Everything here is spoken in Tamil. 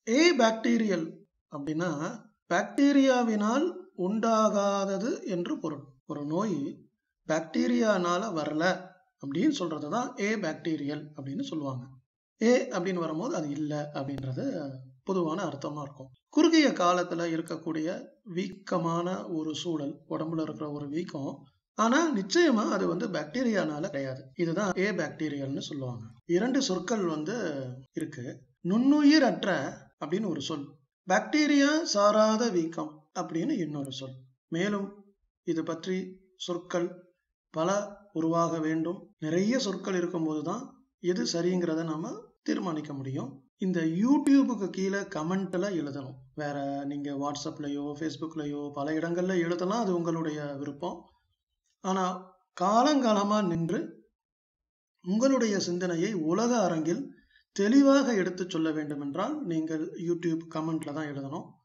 ஏபாக்டீரியல் அப்படின்னா பாக்டீரியாவினால் உண்டாகாதது என்று பொருள். ஒரு நோய் பாக்டீரியானால வரல அப்படின்னு சொல்றதுதான் ஏபாக்டீரியல் அப்படின்னு சொல்லுவாங்க. அப்படின்னு வரும்போது அது இல்லை அப்படின்றது பொதுவான அர்த்தமா இருக்கும். குறுகிய காலத்துல இருக்கக்கூடிய வீக்கமான ஒரு சூழல், உடம்புல இருக்கிற ஒரு வீக்கம், ஆனா நிச்சயமா அது பாக்டீரியானால கிடையாது. இதுதான் ஏபாக்டீரியல்னு சொல்லுவாங்க. 2 சொற்கள் இருக்கு. நுண்ணுயிர் அற்ற அப்படின்னு ஒரு சொல், பாக்டீரியா சாராத வீக்கம் அப்படின்னு இன்னொரு சொல். மேலும் இது பற்றி சொற்கள் பல உருவாக வேண்டும். நிறைய சொற்கள் இருக்கும்போதுதான் எது சரிங்கிறத நாம தீர்மானிக்க முடியும். இந்த யூடியூபுக்கு கீழே கமெண்ட்ல எழுதணும். வேற நீங்க வாட்ஸ்அப்லயோ ஃபேஸ்புக்லயோ பல இடங்கள்ல எழுதலாம், அது உங்களுடைய விருப்பம். ஆனா காலங்காலமா நின்று உங்களுடைய சிந்தனையை உலக அரங்கில் தெளிவாக எடுத்து சொல்ல வேண்டும் என்றால் நீங்கள் யூடியூப் கமெண்ட்ல தான் எழுதணும்.